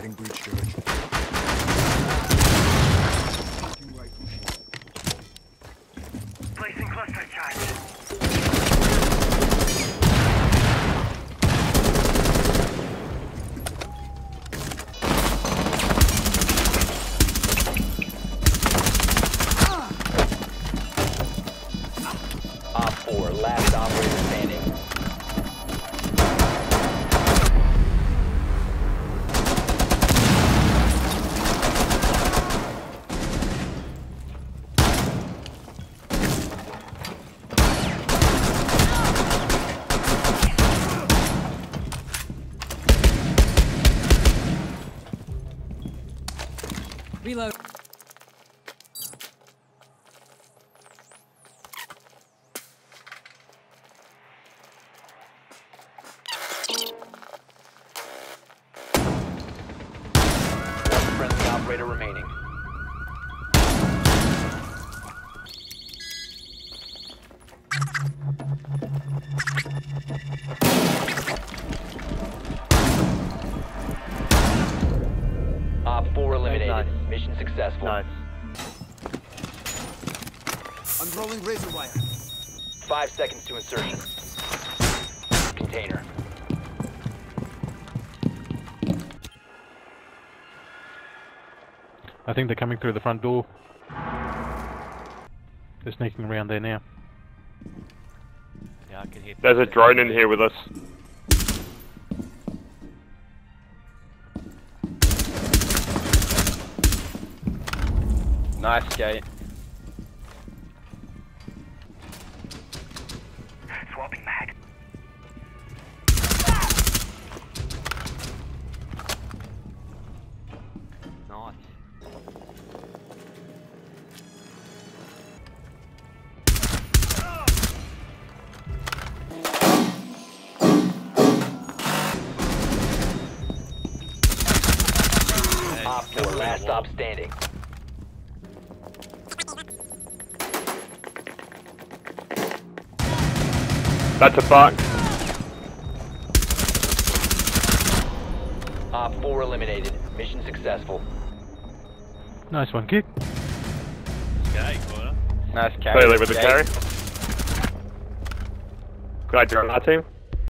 Setting breach charge. Placing cluster charge. Op 4, last operator standing. Reload. One friendly operator remaining. Op 4 eliminated. Nice. Mission successful. Nice. Unrolling razor wire. 5 seconds to insertion. Container. I think they're coming through the front door. They're sneaking around there now. Yeah, I can hear. There's a drone in here with us. Nice skate. Swapping mag. Nice. Op 4, last stop standing. That's a buck. Op 4 eliminated. Mission successful. Nice one, kick. Nice carry. Clearly with the carry. Glad you're on our team.